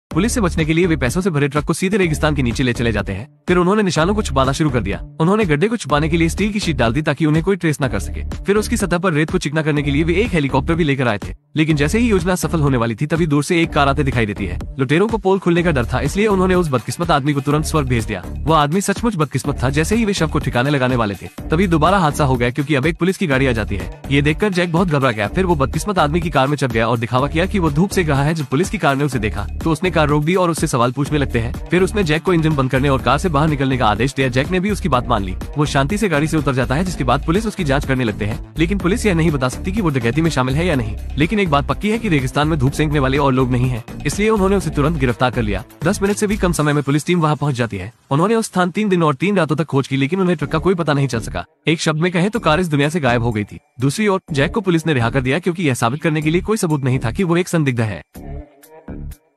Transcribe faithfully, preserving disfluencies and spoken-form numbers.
Police से बचने के लिए वे पैसों से भरे ट्रक को सीधे रेगिस्तान के नीचे ले चले जाते हैं। फिर उन्होंने निशानों को छुपाना शुरू कर दिया। उन्होंने गड्ढे को छुपाने के लिए स्टील की शीट डाल दी ताकि उन्हें कोई ट्रेस न कर सके। फिर उसकी सतह पर रेत को चिकना करने के लिए वे एक हेलीकॉप्टर भी लेकर आए थे। लेकिन जैसे ही योजना सफल होने वाली थी तभी दूर से एक कार आते दिखाई देती है। लुटेरों को पोल खुलने का डर था, इसलिए उन्होंने उस बदकिस्मत आदमी को तुरंत स्वर्ग भेज दिया। वो आदमी सचमुच बदकिस्मत था। जैसे ही वे शव को ठिकाने लगाने वाले थे तभी दोबारा हादसा हो गया, क्योंकि अब एक पुलिस की गाड़ी आ जाती है। ये देखकर जैक बहुत घबरा गया। फिर वो बदकिस्मत आदमी की कार में चढ़ गया और दिखावा किया कि वो धूप सेक रहा है। जब पुलिस की कार ने उसे देखा तो उसने कार रोक दी और उससे सवाल पूछने लगते हैं। फिर उसने जैक को इंजन बंद करने और कार से बाहर निकलने का आदेश दिया। जैक ने भी उसकी बात मान ली। वो शांति से गाड़ी से उतर जाता है, जिसके बाद पुलिस उसकी जांच करने लगते हैं। लेकिन पुलिस यह नहीं बता सकती कि वो डकैती में शामिल है या नहीं। लेकिन एक बात पक्की है कि रेगिस्तान में धूप सेंकने वाले और लोग नहीं है, इसलिए उन्होंने उसे तुरंत गिरफ्तार कर लिया। दस मिनट से भी कम समय में पुलिस टीम वहाँ पहुँच जाती है। उन्होंने उस स्थान तीन दिन और तीन रातों तक खोज की, लेकिन उन्हें ट्रक का कोई पता नहीं चल सका। एक शब्द में कहें तो कार इस दुनिया से गायब हो गई थी। दूसरी ओर जैक को पुलिस ने रिहा कर दिया, क्योंकि यह साबित करने के लिए कोई सबूत नहीं था कि वो एक संदिग्ध है।